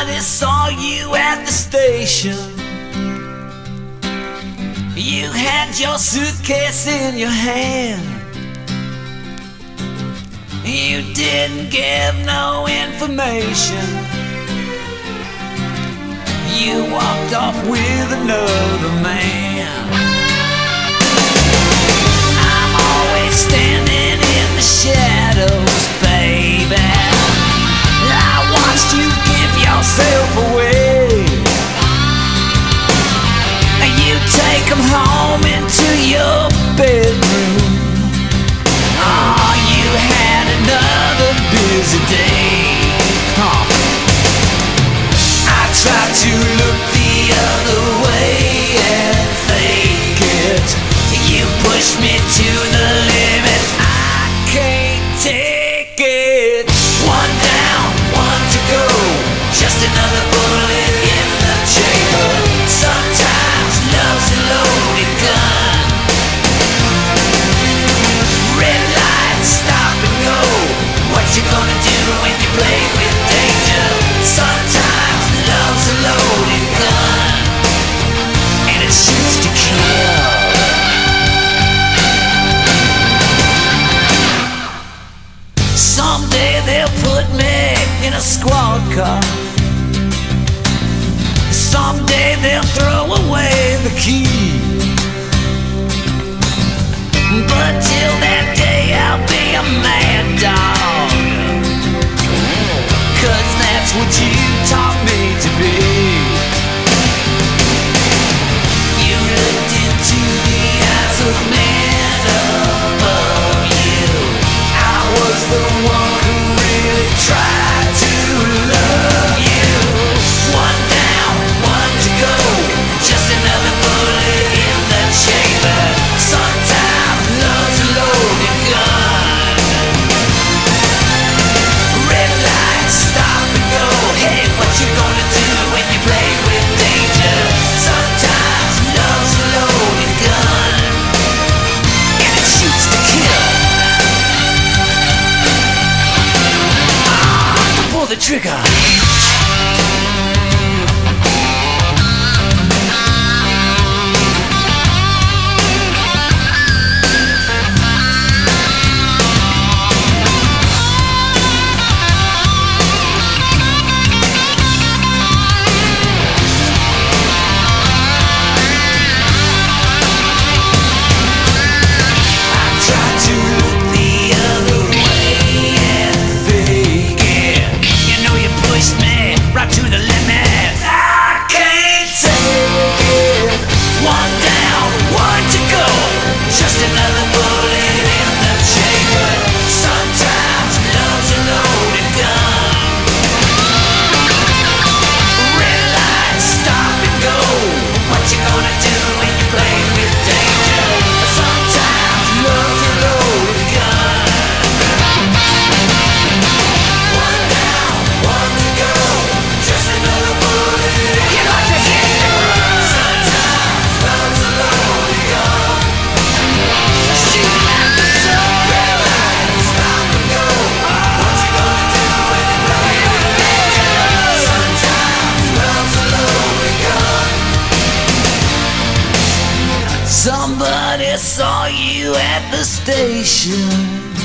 Somebody saw you at the station. You had your suitcase in your hand. You didn't give no information. You walked off with another man. I'm always standing in the shadows, baby. I watched you give yourself away. You take them home into your bedroom. Oh, you had another busy day. I tried to look the other way and fake it. You pushed me to the limit. I can't take it. One down, one to go. Just another bullet in the chamber. Sometimes love's a loaded gun. Red lights, stop and go. What you gonna do when you play with danger? Sometimes love's a loaded gun, and it shoots to kill. Someday they'll put me in a squad car. Someday they'll throw away the key. But till that day I'll be a mad dog, 'cause that's what you taught me to be. You looked into the eyes of men above you. I was the one who really tried to love you. One down, one to go. Just another bullet in the chamber. Sometimes love's a loaded gun. Red lights, stop and go. Hey, what you gonna do when you play with danger? Sometimes love's a loaded gun, and it shoots to kill. Pull the trigger. Somebody saw you at the station.